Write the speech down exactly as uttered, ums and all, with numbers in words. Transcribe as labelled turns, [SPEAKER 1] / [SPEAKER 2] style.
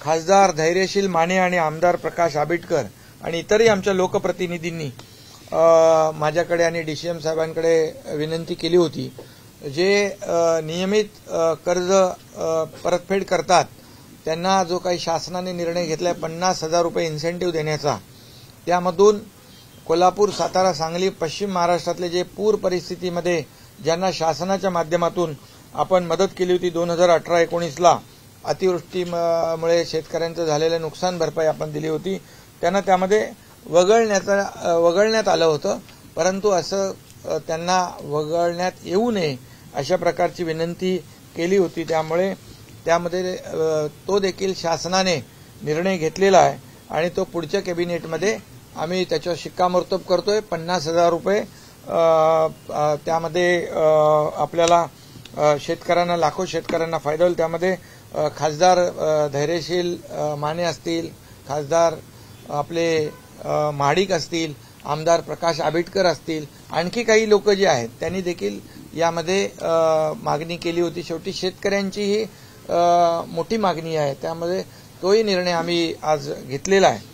[SPEAKER 1] खासदार धैर्यशील माने आणि आमदार प्रकाश आबिटकर आणि इतरही आमच्या लोकप्रतिनिधींनी माझ्याकडे आणि डीसीएम साहेबांकडे विनंती केली होती. जे नियमित कर्ज परतफेड करतात त्यांना जो काही शासनाने निर्णय घेतलाय पन्नास हजार रुपये इन्सेंटिव्ह देण्याचा, त्यामधून कोल्हापूर, सातारा, सांगली, पश्चिम महाराष्ट्रातले जे पूर परिस्थितीमध्ये ज्यांना शासनाच्या माध्यमातून आपण मदत केली होती दोन हजार अठरा एकोणीसला अतिवृष्टीमुळे शेतकऱ्यांचं झालेलं नुकसान भरपाई आपण दिली होती, त्यांना त्यामध्ये वगळण्याचा वगळण्यात आलं होतं. परंतु असं त्यांना वगळण्यात येऊ नये अशा प्रकारची विनंती केली होती. त्यामुळे त्यामध्ये तो देखील शासनाने निर्णय घेतलेला आहे आणि तो पुढच्या कॅबिनेटमध्ये आम्ही त्याच्यावर शिक्कामोर्तब करतोय. पन्नास हजार रुपये त्यामध्ये आपल्याला शेतकऱ्यांना, लाखो शेतकऱ्यांना फायदा होईल. त्यामध्ये खासदार धैर्यशील माने असतील, खासदार आपले महाडिक असतील, आमदार प्रकाश आबिटकर असतील, आणखी काही लोक जे आहेत त्यांनी देखील यामध्ये मागणी केली होती. शेवटी शेतकऱ्यांची ही मोठी मागणी आहे, त्यामध्ये तोही निर्णय आम्ही आज घेतलेला आहे.